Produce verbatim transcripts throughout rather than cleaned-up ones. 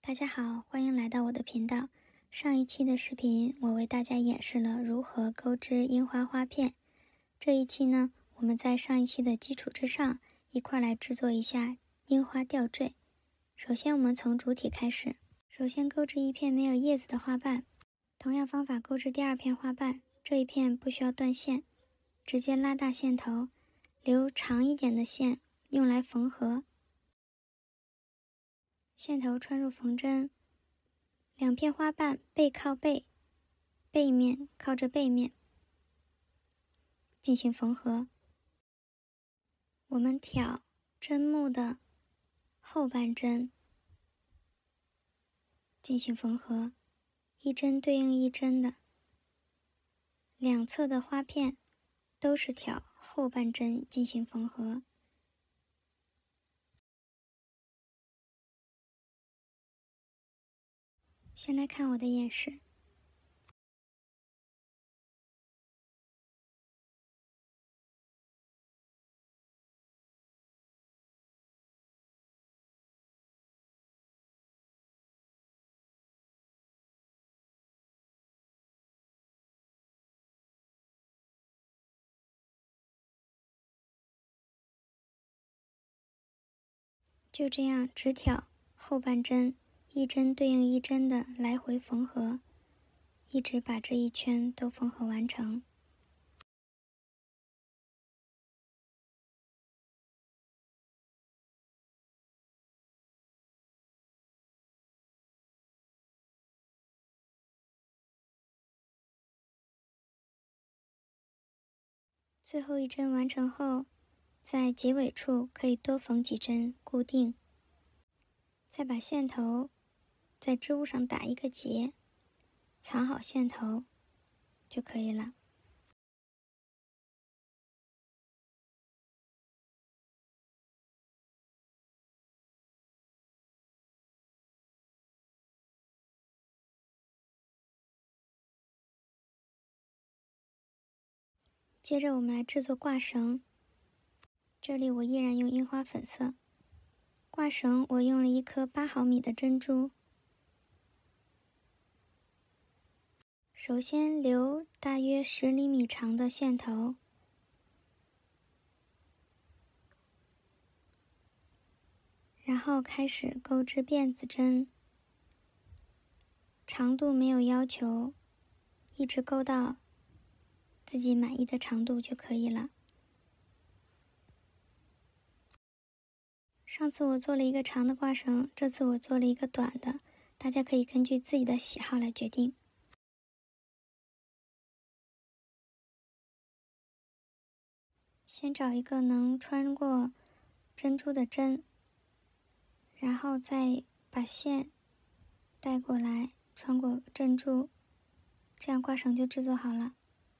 大家好，欢迎来到我的频道。上一期的视频，我为大家演示了如何钩织樱花花片。这一期呢，我们在上一期的基础之上，一块来制作一下樱花吊坠。首先，我们从主体开始。首先钩织一片没有叶子的花瓣，同样方法钩织第二片花瓣。这一片不需要断线，直接拉大线头，留长一点的线用来缝合。线头穿入缝针，两片花瓣背靠背，背面靠着背面进行缝合。我们挑针目的后半针进行缝合，一针对应一针的，两侧的花片都是挑后半针进行缝合。先来看我的演示。就这样直挑后半针，一针对应一针的来回缝合，一直把这一圈都缝合完成。最后一针完成后，在结尾处可以多缝几针固定，再把线头在织物上打一个结，藏好线头就可以了。接着我们来制作挂绳，这里我依然用樱花粉色。挂绳我用了一颗八毫米的珍珠，首先留大约十厘米长的线头，然后开始钩织辫子针，长度没有要求，一直钩到自己满意的长度就可以了。上次我做了一个长的挂绳，这次我做了一个短的，大家可以根据自己的喜好来决定。先找一个能穿过珍珠的针，然后再把线带过来，穿过珍珠，这样挂绳就制作好了。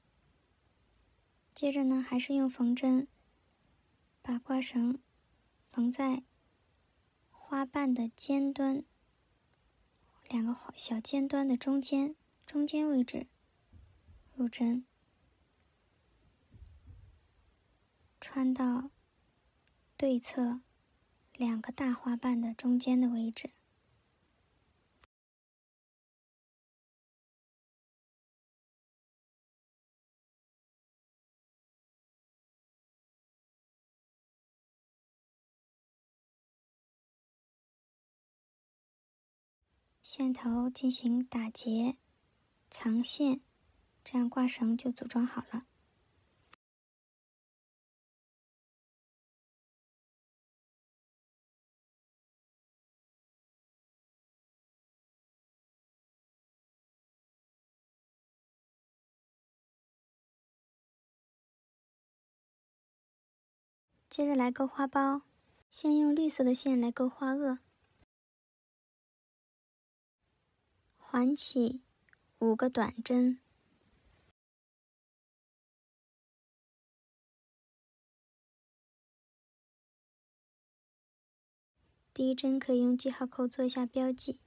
接着呢，还是用缝针把挂绳缝在花瓣的尖端，两个小尖端的中间，中间位置入针，穿到对侧两个大花瓣的中间的位置。线头进行打结、藏线，这样挂绳就组装好了。接着来钩花苞，先用绿色的线来钩花萼，环起五个短针，第一针可以用记号扣做一下标记。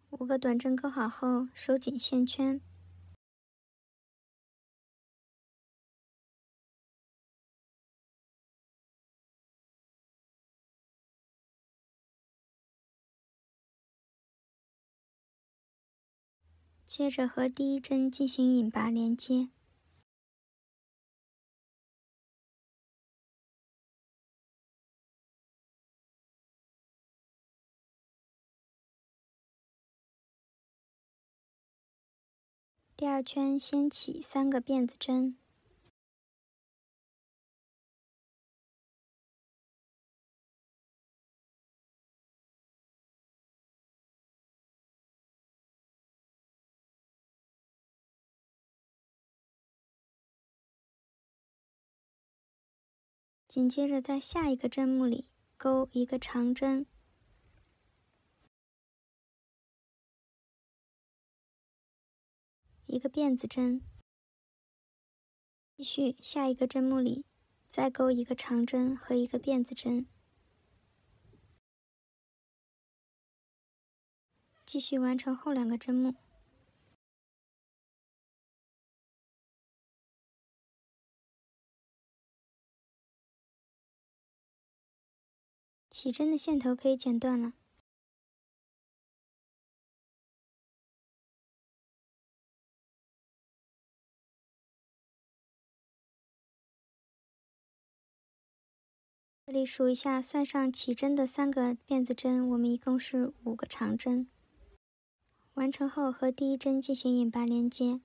五个短针钩好后，收紧线圈。接着和第一针进行引拔连接。第二圈先起三个辫子针，紧接着在下一个针目里钩一个长针，一个辫子针，继续下一个针目里再钩一个长针和一个辫子针，继续完成后两个针目。起针的线头可以剪断了。这里数一下，算上起针的三个辫子针，我们一共是五个长针。完成后和第一针进行引拔连接。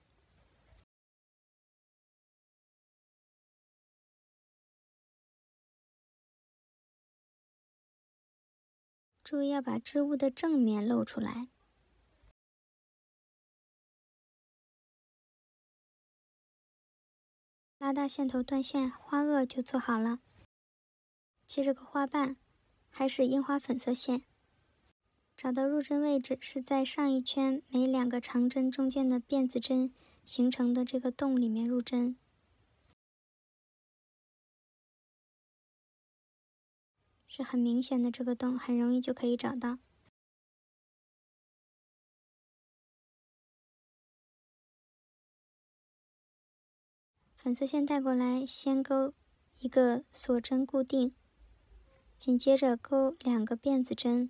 注意要把织物的正面露出来。拉大线头断线，花萼就做好了。接着钩花瓣，还是樱花粉色线。找到入针位置是在上一圈每两个长针中间的辫子针形成的这个洞里面入针。是很明显的这个洞，很容易就可以找到。粉色线带过来，先钩一个锁针固定，紧接着钩两个辫子针。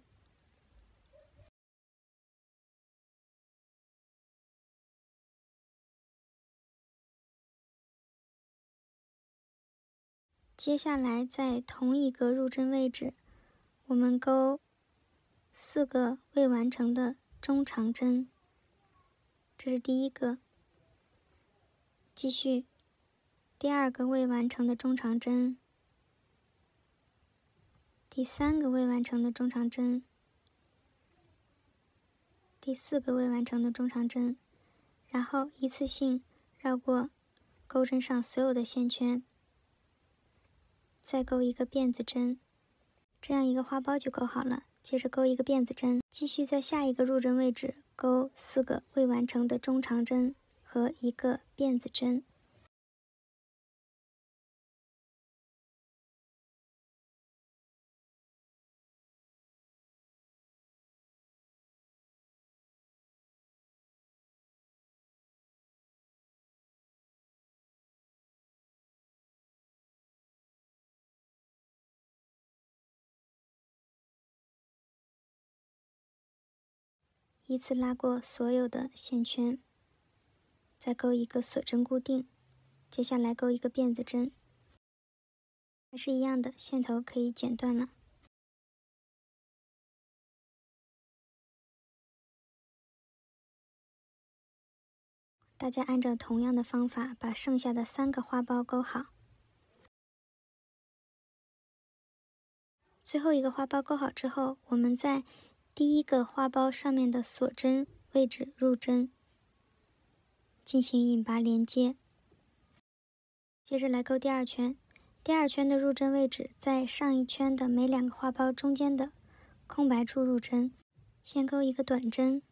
接下来在同一个入针位置，我们钩四个未完成的中长针，这是第一个。继续，第二个未完成的中长针，第三个未完成的中长针，第四个未完成的中长针，然后一次性绕过钩针上所有的线圈。再钩一个辫子针，这样一个花苞就钩好了。接着钩一个辫子针，继续在下一个入针位置钩四个未完成的中长针和一个辫子针。依次拉过所有的线圈，再钩一个锁针固定，接下来钩一个辫子针，还是一样的，线头可以剪断了。大家按照同样的方法把剩下的三个花苞钩好。最后一个花苞钩好之后，我们在第一个花苞上面的锁针位置入针，进行引拔连接。接着来钩第二圈，第二圈的入针位置在上一圈的每两个花苞中间的空白处入针。先钩一个短针，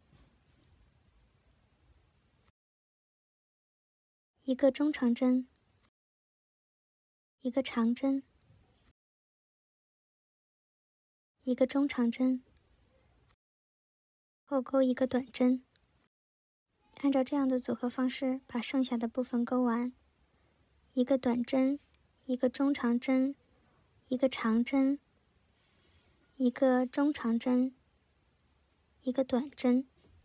一个中长针，一个长针，一个中长针， 后钩一个短针。按照这样的组合方式把剩下的部分钩完，一个短针，一个中长针，一个长针，一个中长针，一个短针。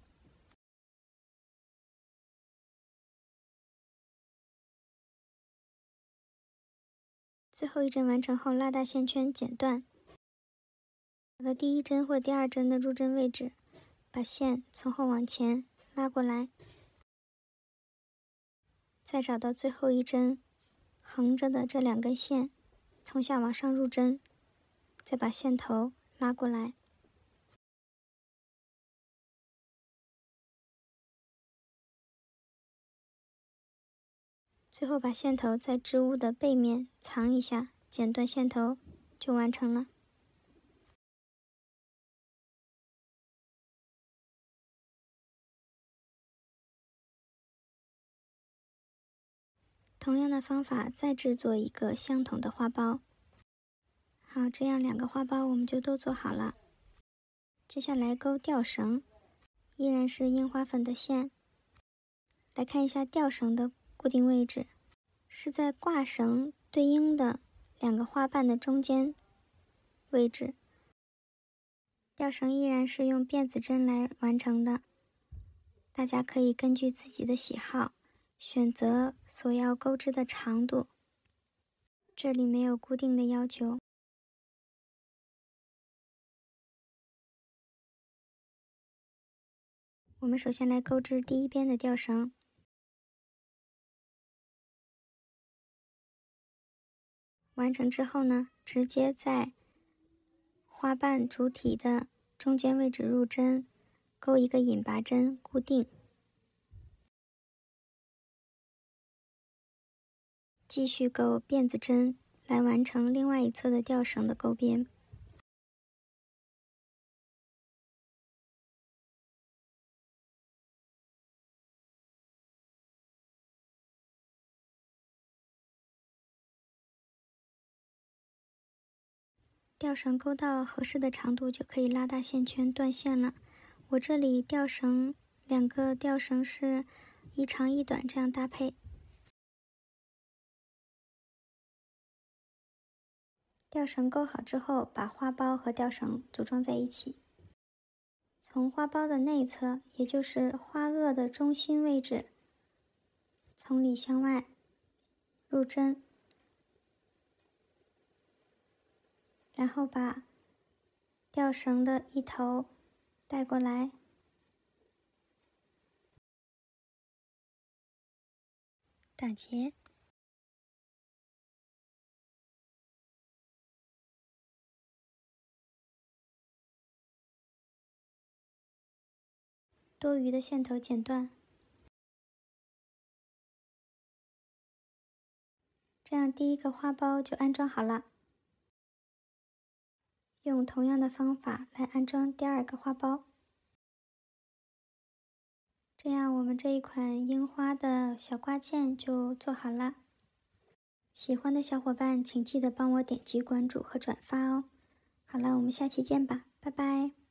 最后一针完成后，拉大线圈剪断，找到第一针或第二针的入针位置，把线从后往前拉过来，再找到最后一针横着的这两根线，从下往上入针，再把线头拉过来。最后把线头在织物的背面藏一下，剪断线头就完成了。同样的方法再制作一个相同的花苞。好，这样两个花苞我们就都做好了。接下来钩吊绳，依然是樱花粉的线。来看一下吊绳的固定位置，是在挂绳对应的两个花瓣的中间位置。吊绳依然是用辫子针来完成的，大家可以根据自己的喜好选择所要钩织的长度，这里没有固定的要求。我们首先来钩织第一边的吊绳，完成之后呢，直接在花瓣主体的中间位置入针，钩一个引拔针固定。继续钩辫子针来完成另外一侧的吊绳的钩边。吊绳钩到合适的长度就可以拉大线圈断线了。我这里吊绳两个吊绳是一长一短这样搭配。吊绳钩好之后，把花苞和吊绳组装在一起。从花苞的内侧，也就是花萼的中心位置，从里向外入针，然后把吊绳的一头带过来，打结。多余的线头剪断，这样第一个花苞就安装好了。用同样的方法来安装第二个花苞，这样我们这一款樱花的小挂件就做好了。喜欢的小伙伴请记得帮我点击关注和转发哦。好了，我们下期见吧，拜拜。